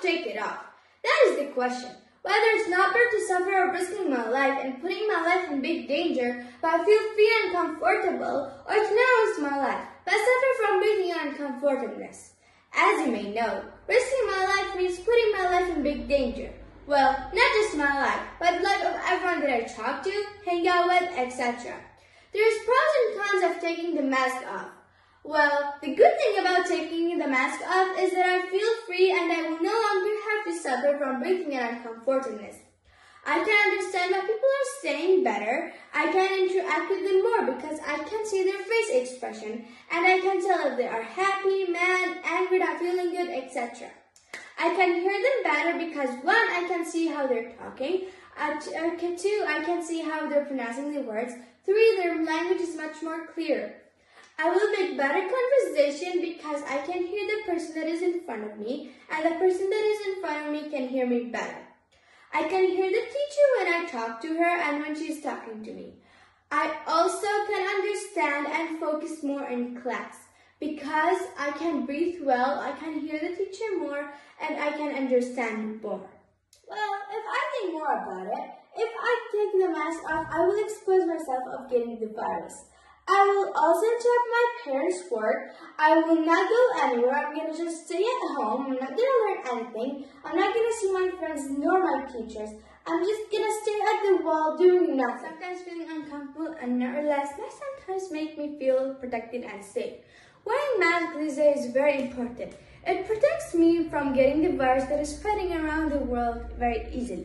to take it off. That is the question. Whether it's not better to suffer or risking my life and putting my life in big danger, but I feel free and comfortable, or to not risk my life, but suffer from breathing and uncomfortableness. As you may know, risking my life means putting my life in big danger. Well, not just my life, but the life of everyone that I talk to, hang out with, etc. There is pros and cons of taking the mask off. Well, the good thing about taking the mask off is that I feel free and I will no longer have to suffer from breathing and uncomfortableness. I can understand what people are saying better. I can interact with them more because I can see their face expression and I can tell if they are happy, mad, angry, not feeling good, etc. I can hear them better because 1, I can see how they're talking, 2, I can see how they're pronouncing the words, 3, their language is much more clear. I will make better conversation because I can hear the person that is in front of me and the person that is in front of me can hear me better. I can hear the teacher when I talk to her and when she is talking to me. I also can understand and focus more in class because I can breathe well, I can hear the teacher more, and I can understand more. Well, if I think more about it, if I take the mask off, I will expose myself of getting the virus. I will also interrupt my parents' work. I will not go anywhere. I'm going to just stay at home. I'm not going to learn anything. I'm not going to see my friends nor my teachers. I'm just going to stare at the wall doing nothing. Sometimes feeling uncomfortable and nevertheless, that sometimes make me feel protected and safe. Wearing masks these days is very important. It protects me from getting the virus that is spreading around the world very easily.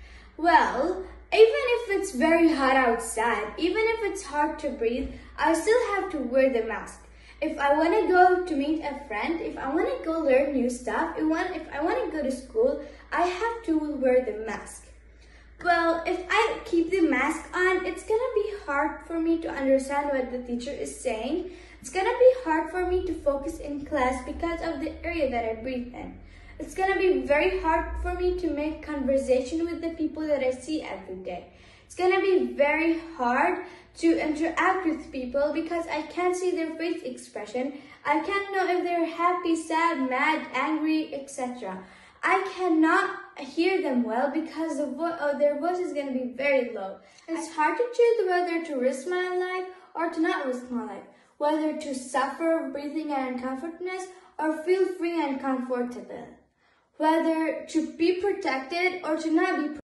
Well, even if it's very hot outside, even if it's hard to breathe, I still have to wear the mask. If I want to go to meet a friend, if I want to go learn new stuff, if I want to go to school, I have to wear the mask. Well, if I keep the mask on, it's going to be hard for me to understand what the teacher is saying. It's going to be hard for me to focus in class because of the area that I breathe in. It's going to be very hard for me to make conversation with the people that I see every day. It's going to be very hard to interact with people because I can't see their face expression. I can't know if they're happy, sad, mad, angry, etc. I cannot hear them well because their voice is going to be very low. It's hard to choose whether to risk my life or to not risk my life, whether to suffer breathing and uncomfortableness or feel free and comfortable, whether to be protected or to not be protected.